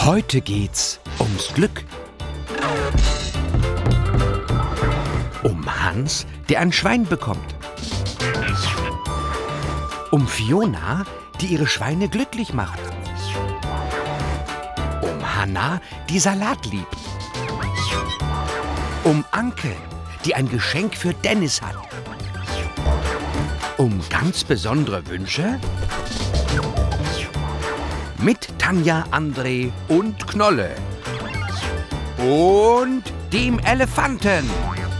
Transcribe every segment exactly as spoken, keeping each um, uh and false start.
Heute geht's ums Glück. Um Hans, der ein Schwein bekommt. Um Fiona, die ihre Schweine glücklich macht. Um Hanna, die Salat liebt. Um Anke, die ein Geschenk für Dennis hat. Um ganz besondere Wünsche mit Tanja, André und Knolle. Und dem Elefanten.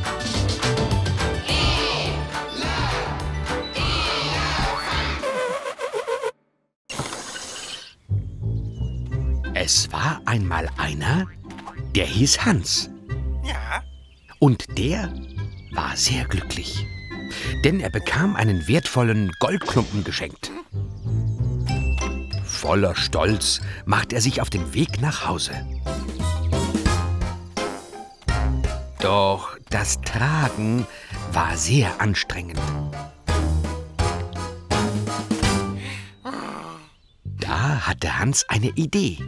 Es war einmal einer, der hieß Hans. Ja? Und der war sehr glücklich, denn er bekam einen wertvollen Goldklumpen geschenkt. Voller Stolz macht er sich auf den Weg nach Hause. Doch das Tragen war sehr anstrengend. Da hatte Hans eine Idee.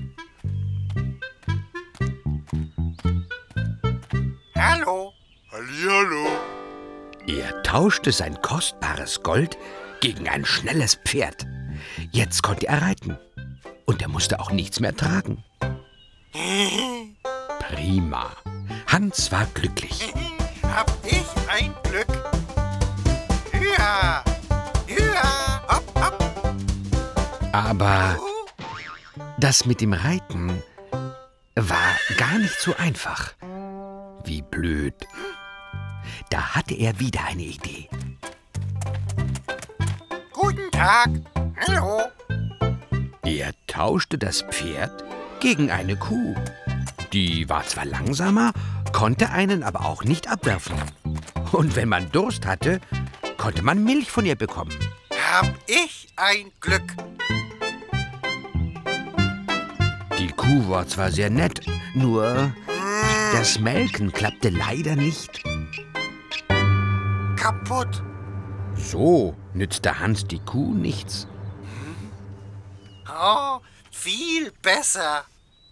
Hallo? Hallihallo. Er tauschte sein kostbares Gold gegen ein schnelles Pferd. Jetzt konnte er reiten. Und er musste auch nichts mehr tragen. Prima. Hans war glücklich. Hab ich ein Glück. Ja, ja, hopp, hopp. Aber das mit dem Reiten war gar nicht so einfach. Wie blöd. Da hatte er wieder eine Idee. Guten Tag. Hallo. Er tauschte das Pferd gegen eine Kuh. Die war zwar langsamer, konnte einen aber auch nicht abwerfen. Und wenn man Durst hatte, konnte man Milch von ihr bekommen. Hab ich ein Glück. Die Kuh war zwar sehr nett, nur das Melken klappte leider nicht. Kaputt. So nützte Hans die Kuh nichts. Oh, viel besser.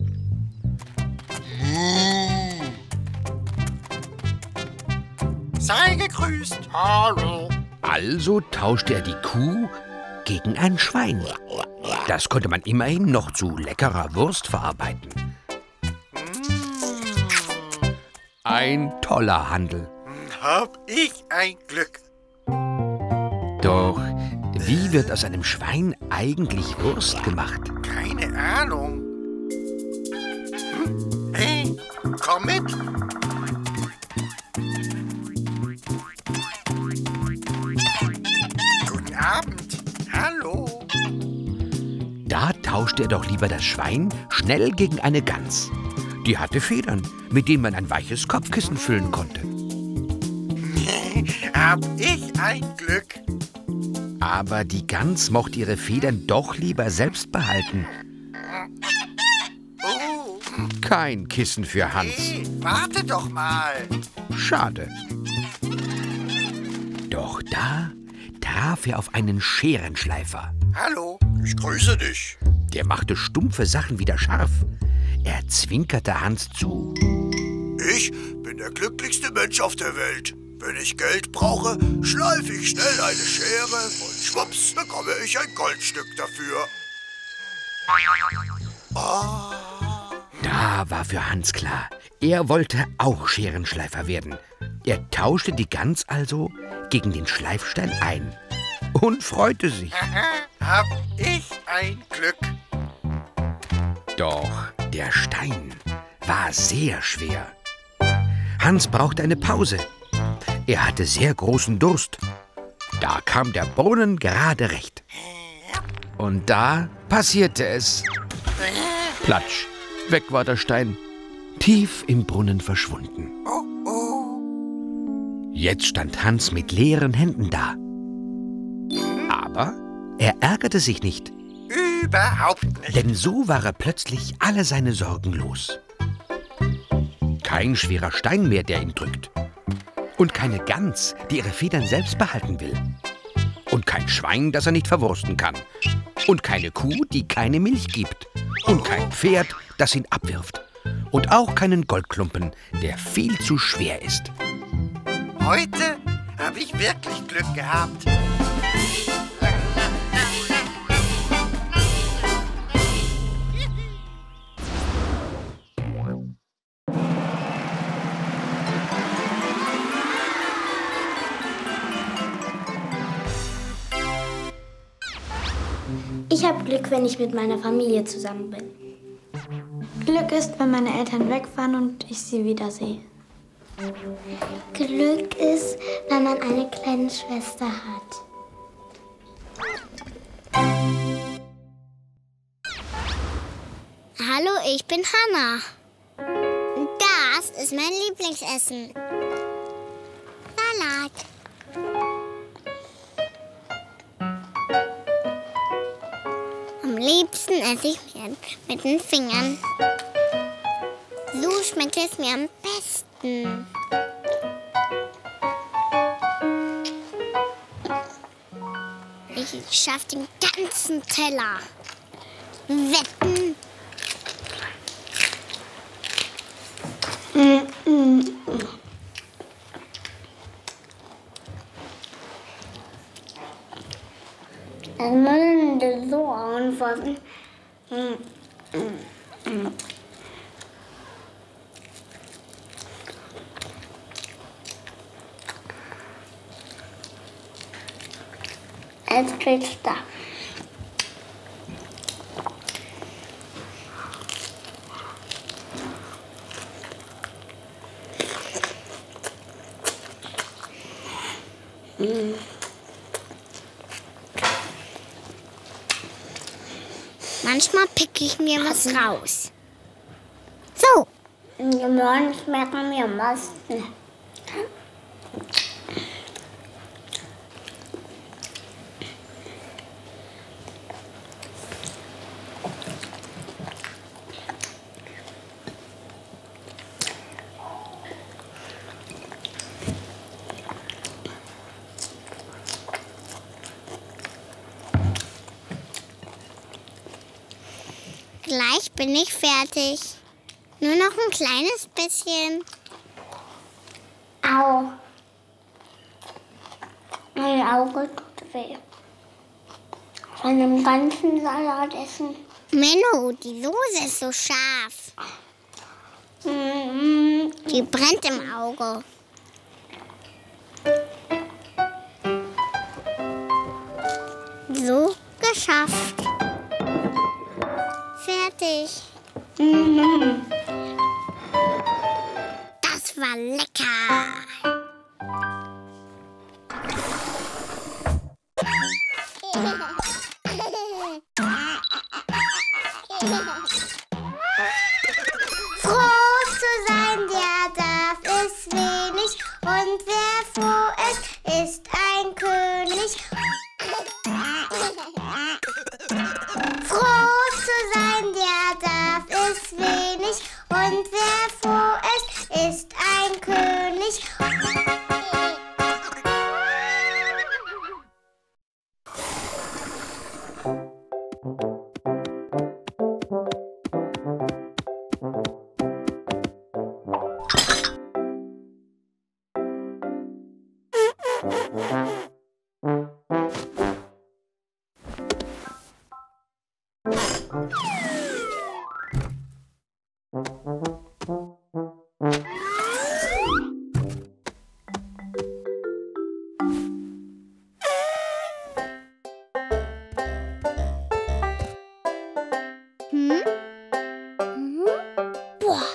Sei gegrüßt. Hallo. Also tauschte er die Kuh gegen ein Schwein. Das konnte man immerhin noch zu leckerer Wurst verarbeiten. Ein toller Handel. Hab ich ein Glück. Doch wie wird aus einem Schwein eigentlich Wurst gemacht? Keine Ahnung. Hm? Hey, komm mit. Guten Abend. Hallo. Da tauschte er doch lieber das Schwein schnell gegen eine Gans. Die hatte Federn, mit denen man ein weiches Kopfkissen füllen konnte. Hab ich ein Glück. Aber die Gans mochte ihre Federn doch lieber selbst behalten. Oh, Kein Kissen für Hans. hey, warte doch mal. Schade. Doch da traf er auf einen Scherenschleifer. Hallo, ich grüße dich. Der machte stumpfe Sachen wieder scharf. Er zwinkerte Hans zu. Ich bin der glücklichste Mensch auf der Welt. Wenn ich Geld brauche, schleife ich schnell eine Schere und schwupps, bekomme ich ein Goldstück dafür. Oh. Da war für Hans klar, er wollte auch Scherenschleifer werden. Er tauschte die Gans also gegen den Schleifstein ein und freute sich. Hab ich ein Glück. Doch der Stein war sehr schwer. Hans brauchte eine Pause. Er hatte sehr großen Durst. Da kam der Brunnen gerade recht. Und da passierte es. Platsch, weg war der Stein. Tief im Brunnen verschwunden. Oh, oh. Jetzt stand Hans mit leeren Händen da. Aber er ärgerte sich nicht, Überhaupt nicht. denn so war er plötzlich alle seine Sorgen los. Kein schwerer Stein mehr, der ihn drückt. Und keine Gans, die ihre Federn selbst behalten will. Und kein Schwein, das er nicht verwursten kann. Und keine Kuh, die keine Milch gibt. Und kein Pferd, das ihn abwirft. Und auch keinen Goldklumpen, der viel zu schwer ist. Heute habe ich wirklich Glück gehabt. Ich habe Glück, wenn ich mit meiner Familie zusammen bin. Glück ist, wenn meine Eltern wegfahren und ich sie wiedersehe. Glück ist, wenn man eine kleine Schwester hat. Hallo, ich bin Hannah. Das ist mein Lieblingsessen. Salat. Am liebsten esse ich mir mit den Fingern. So schmeckt es mir am besten. Ich schaffe den ganzen Teller. Wetten. Mm, mm. Das muss man so anfassen. Mm, mm, mm. Jetzt kriegst du. Mm. Manchmal picke ich mir was raus. So. Morgen schmecken mir am meisten. Gleich bin ich fertig. Nur noch ein kleines bisschen. Au. Mein Auge tut weh. Von dem ganzen Salat essen. Menno, die Soße ist so scharf. Mm, Die brennt im Auge. So, geschafft. Fertig. mm. Das war lecker. Froh zu sein, der darf es wenig. Und wer froh ist, ist ein König. Froh zu sein, der darf es wenig. Und wer froh ist, ist ein König. Hm? Hm? Boah.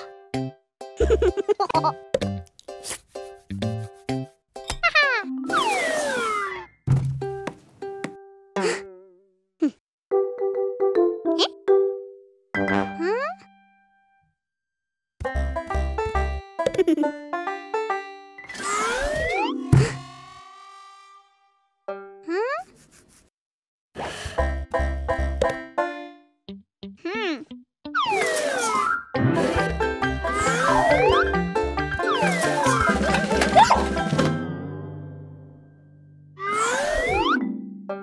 Hm.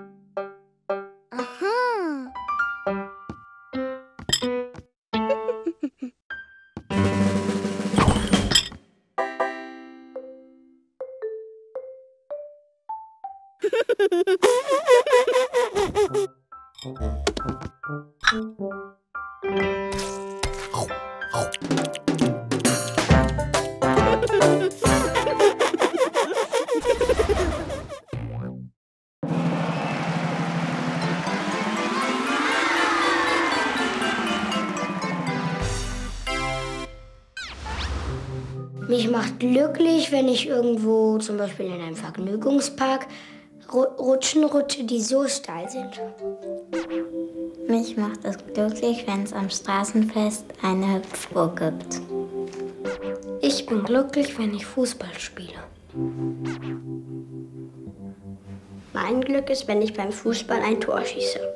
Aha. Mich macht glücklich, wenn ich irgendwo, zum Beispiel in einem Vergnügungspark, Rutschen rutsche, die so steil sind. Mich macht es glücklich, wenn es am Straßenfest eine Hüpfburg gibt. Ich bin glücklich, wenn ich Fußball spiele. Mein Glück ist, wenn ich beim Fußball ein Tor schieße.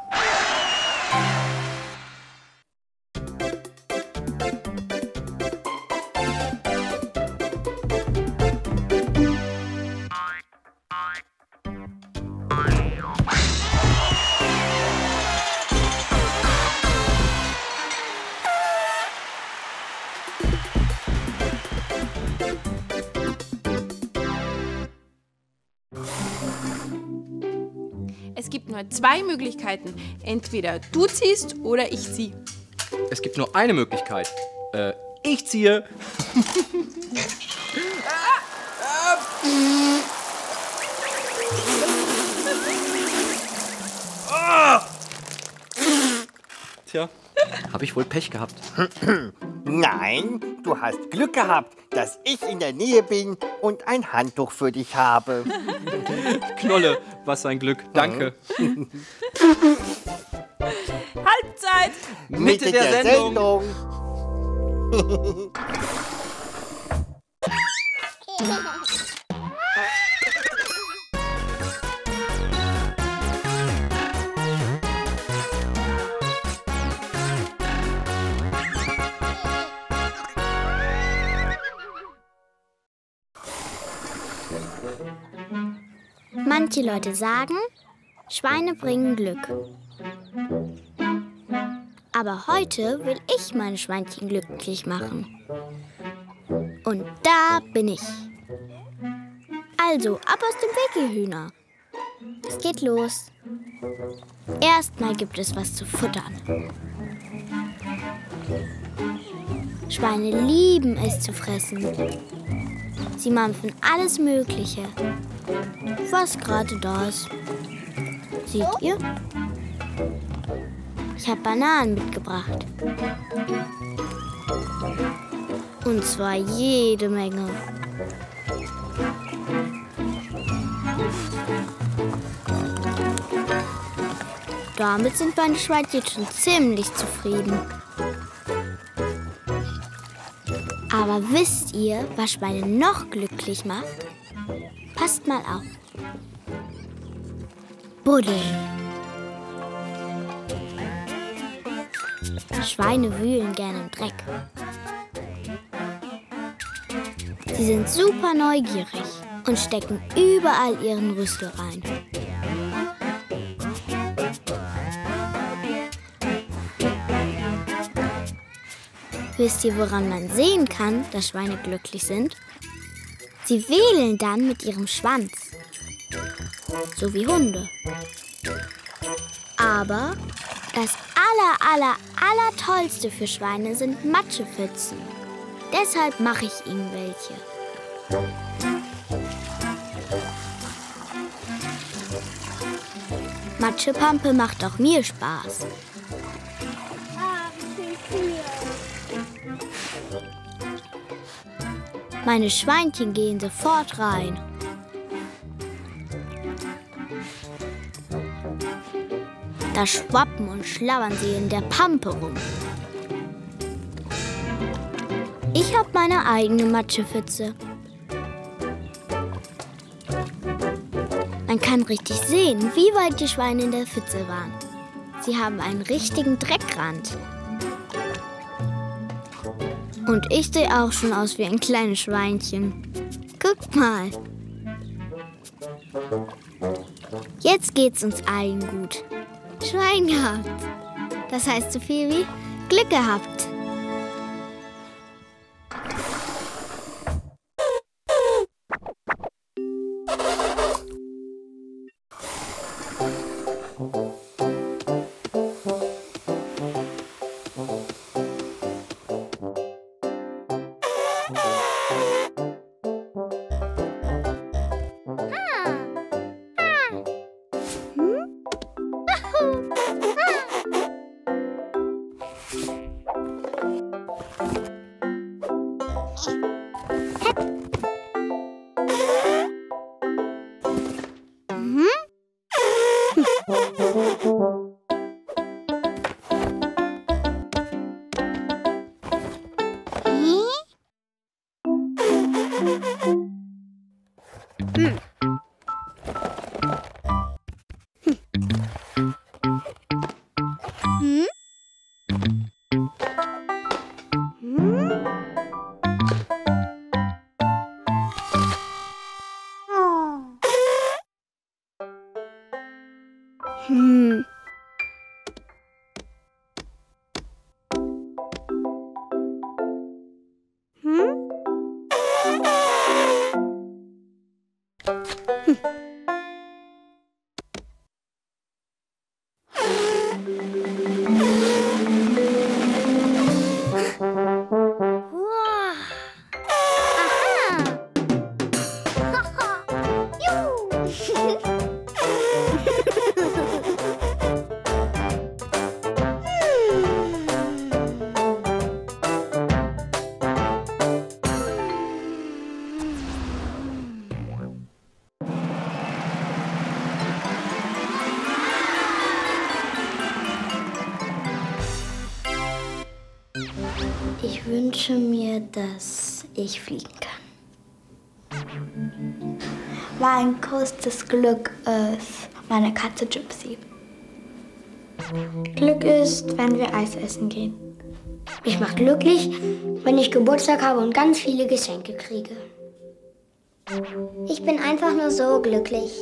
Es gibt nur zwei Möglichkeiten. Entweder du ziehst oder ich ziehe. Es gibt nur eine Möglichkeit. Äh, ich ziehe. Tja, habe ich wohl Pech gehabt. Nein, du hast Glück gehabt, dass ich in der Nähe bin und ein Handtuch für dich habe. Knolle, was ein Glück. Danke. Halbzeit! Mitte, Mitte der, der Sendung. Sendung. Manche Leute sagen, Schweine bringen Glück. Aber heute will ich meine Schweinchen glücklich machen. Und da bin ich. Also, ab aus dem Weg, ihr Hühner. Es geht los. Erstmal gibt es was zu futtern. Schweine lieben es zu fressen. Sie mampfen alles Mögliche, was gerade da ist. Seht ihr? Ich habe Bananen mitgebracht. Und zwar jede Menge. Damit sind meine Schweinchen schon ziemlich zufrieden. Aber wisst ihr, was Schweine noch glücklich macht? Passt mal auf. Buddeln. Schweine wühlen gerne im Dreck. Sie sind super neugierig und stecken überall ihren Rüssel rein. Wisst ihr, woran man sehen kann, dass Schweine glücklich sind? Sie wedeln dann mit ihrem Schwanz. So wie Hunde. Aber das aller, aller, aller Tollste für Schweine sind Matschepfützen. Deshalb mache ich ihnen welche. Matschepampe macht auch mir Spaß. Meine Schweinchen gehen sofort rein. Da schwappen und schlabbern sie in der Pampe rum. Ich habe meine eigene Matschepfütze. Man kann richtig sehen, wie weit die Schweine in der Pfütze waren. Sie haben einen richtigen Dreckrand. Und ich sehe auch schon aus wie ein kleines Schweinchen. Guckt mal. Jetzt geht's uns allen gut. Schwein gehabt. Das heißt so viel wie Glück gehabt. Hm. Hm? Hm. Hm? Ich wünsche mir, dass ich fliegen kann. Mein größtes Glück ist meine Katze Gypsy. Glück ist, wenn wir Eis essen gehen. Mich macht glücklich, wenn ich Geburtstag habe und ganz viele Geschenke kriege. Ich bin einfach nur so glücklich.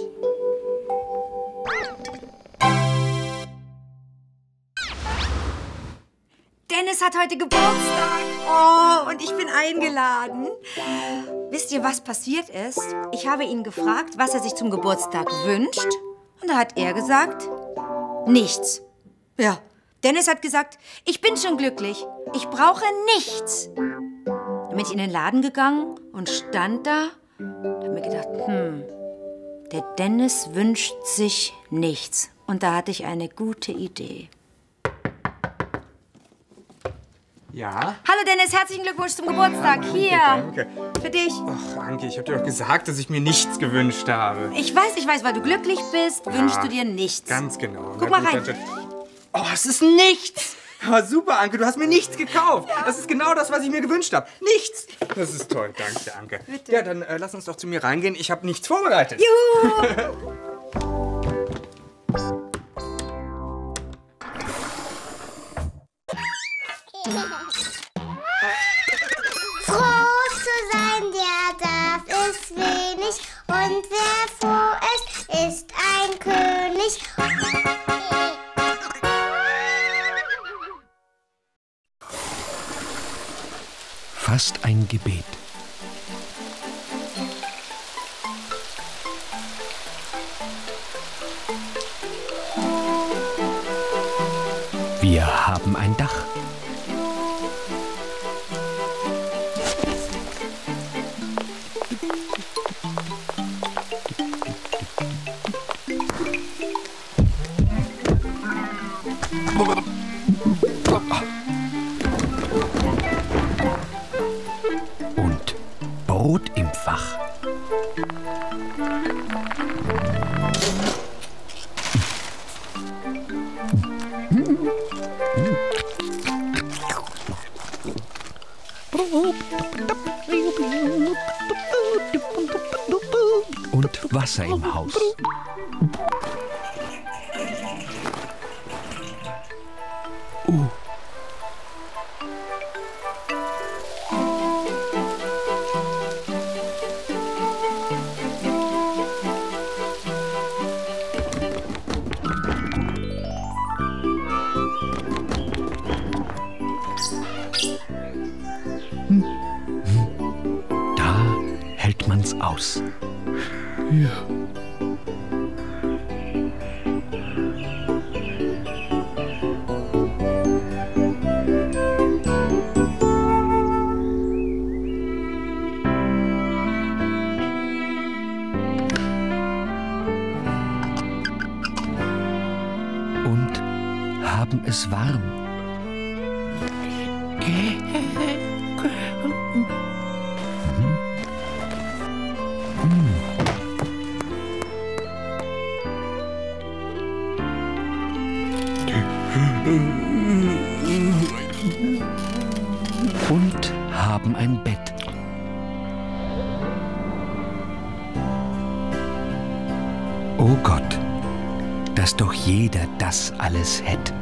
Dennis hat heute Geburtstag. Oh, und ich bin eingeladen. Wisst ihr, was passiert ist? Ich habe ihn gefragt, was er sich zum Geburtstag wünscht. Und da hat er gesagt, nichts. Ja, Dennis hat gesagt, ich bin schon glücklich. Ich brauche nichts. Dann bin ich in den Laden gegangen und stand da und habe mir gedacht, hm, der Dennis wünscht sich nichts. Und da hatte ich eine gute Idee. Ja? Hallo Dennis, herzlichen Glückwunsch zum Geburtstag. Ja, Hier, danke. für dich. Ach, Anke, ich hab dir doch gesagt, dass ich mir nichts gewünscht habe. Ich weiß, ich weiß, weil du glücklich bist, Ja, wünschst du dir nichts. Ganz genau. Guck Na mal gut, rein. dann- Oh, es ist nichts! Aber super, Anke, du hast mir nichts gekauft. Ja. Das ist genau das, was ich mir gewünscht habe. Nichts! Das ist toll, danke, Anke. Bitte. Ja, dann äh, lass uns doch zu mir reingehen. Ich habe nichts vorbereitet. Juhu! Froh zu sein, der darf es wenig. Und wer froh ist, ist ein König. Fast ein Gebet. Wir haben ein Dach. Und Brot im Fach. Und Wasser im Haus. Uh. Da hält man's aus. Ja. Und haben es warm. Und haben ein Bett. Oh Gott, dass doch jeder das alles hätte.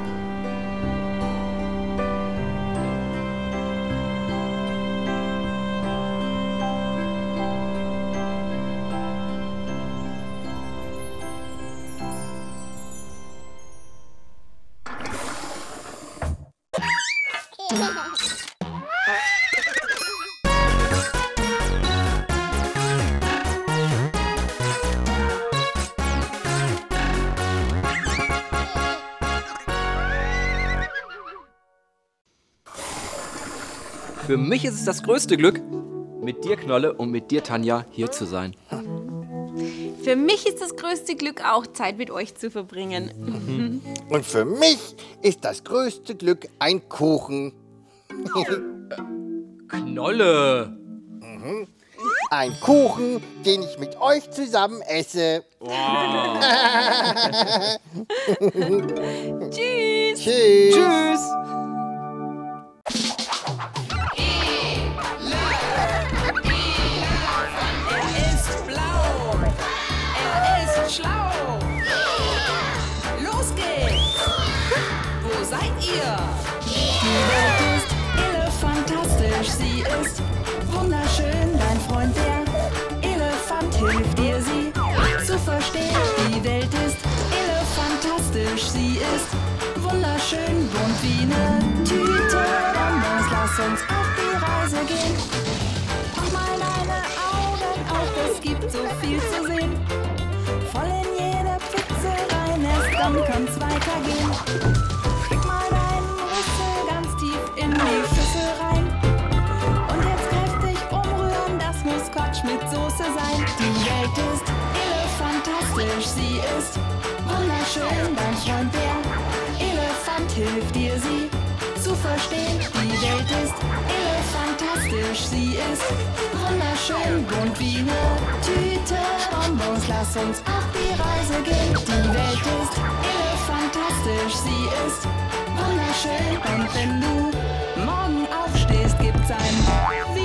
Für mich ist es das größte Glück, mit dir, Knolle, und mit dir, Tanja, hier zu sein. Für mich ist das größte Glück auch, Zeit mit euch zu verbringen. Mhm. Und für mich ist das größte Glück ein Kuchen. Knolle! Mhm. Ein Kuchen, den ich mit euch zusammen esse. Wow. Tschüss! Tschüss! Tschüss! Schlau! Los geht's! Wo seid ihr? Die Welt ist elefantastisch, sie ist wunderschön. Dein Freund der Elefant hilft dir, sie zu verstehen. Die Welt ist elefantastisch, sie ist wunderschön. Bunt wie eine Tüte Bonbons, lass uns auf die Reise gehen. Mach mal deine Augen auf, es gibt so viel zu sehen. Voll in jede Pfütze rein, erst dann kann's weitergehen. Steck mal deinen Rüssel ganz tief in die Schüssel rein. Und jetzt kräftig umrühren, das muss Quatsch mit Soße sein. Die Welt ist elefantastisch, sie ist wunderschön. Dein Freund der Elefant hilft dir, sie zu verstehen. Die Welt ist elefantastisch, sie ist wunderschön. Bunt wie eine Tüte Bonbons, lass uns auf die Reise gehen. Die Welt ist elefantastisch, sie ist wunderschön. Und wenn du morgen aufstehst, gibt's ein